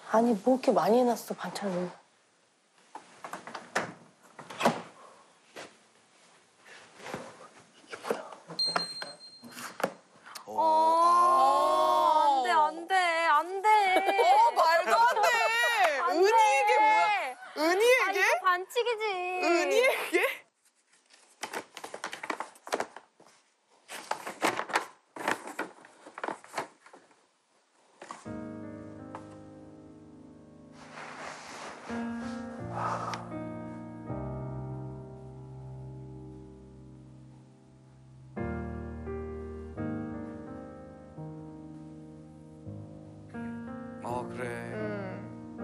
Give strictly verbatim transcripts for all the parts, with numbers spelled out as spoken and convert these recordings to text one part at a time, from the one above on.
아니 뭐 이렇게 많이 해놨어 반찬을. 어, 안 돼, 안 돼, 안 돼. 어, 말도 안 돼. 안 은희에게 돼. 뭐야? 은희에게? 아, 이거 반칙이지. 은희에게? 아 그래. 음.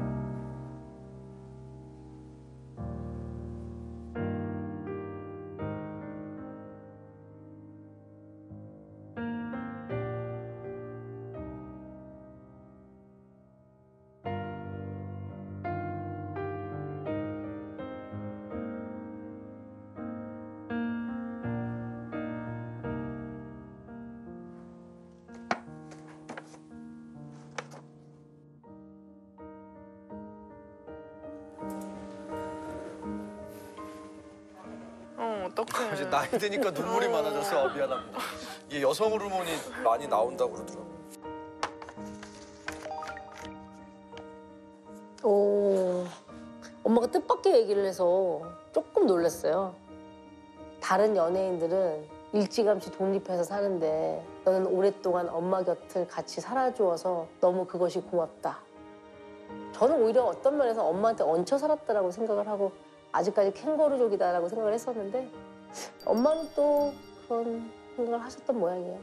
어, 어떡해. 이제 나이 드니까 눈물이 많아져서 아, 미안합니다. 이게 여성 호르몬이 많이 나온다고 그러더라고요. 오, 엄마가 뜻밖의 얘기를 해서 조금 놀랐어요. 다른 연예인들은 일찌감치 독립해서 사는데 너는 오랫동안 엄마 곁을 같이 살아주어서 너무 그것이 고맙다. 저는 오히려 어떤 면에서 엄마한테 얹혀 살았다라고 생각을 하고 아직까지 캥거루족이다라고 생각을 했었는데 엄마는 또 그런 생각을 하셨던 모양이에요.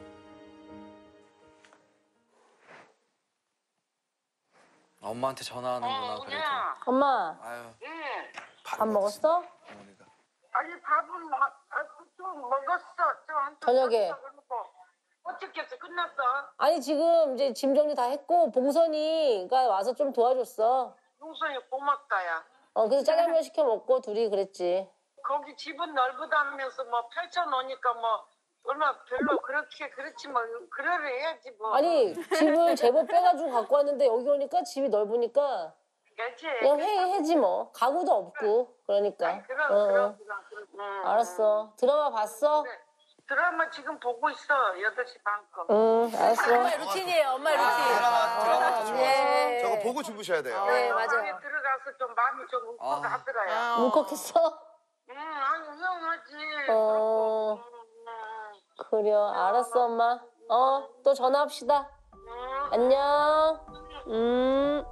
엄마한테 전화하는구나 어, 그래도. 은혜야. 엄마, 아유. 응. 밥 먹었어? 어머니가. 아니 밥은 마, 아, 좀 먹었어. 좀 저녁에? 어떻게 해서 끝났어? 아니 지금 이제 짐 정리 다 했고 봉선이가 와서 좀 도와줬어. 용선이 고맙다야. 어 그래서 짜장면 시켜 먹고 둘이 그랬지. 거기 집은 넓으다면서 뭐 펼쳐놓으니까 뭐 얼마 별로 그렇게 그렇지 뭐 그러려 해야지 뭐. 아니 집을 제법 빼가지고 갖고 왔는데 여기 오니까 집이 넓으니까 그렇지. 그냥 회의해지 뭐. 가구도 없고 그러니까. 아니, 그럼, 어, 그럼, 그럼, 그럼. 응, 알았어. 드라마 봤어? 그래. 드라마 지금 보고 있어. 여덟 시 반 거. 응 알았어. 엄마의 루틴이에요, 엄마의 루틴. 드라마 드라마 좋아. 네. 저거 보고 주무셔야 돼요. 네, 방에 맞아요. 들어가서 좀 마음이 좀 울컥하더라요. 아, 울컥했어? 응, 아니 우영하지. 어. 그렇고. 응, 그래 알았어 엄마. 어 또 전화합시다. 응. 안녕. 음.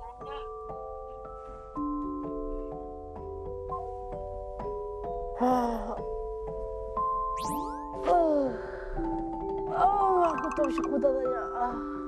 아. 어. 아우 아무것도 없이 고단하냐. 아.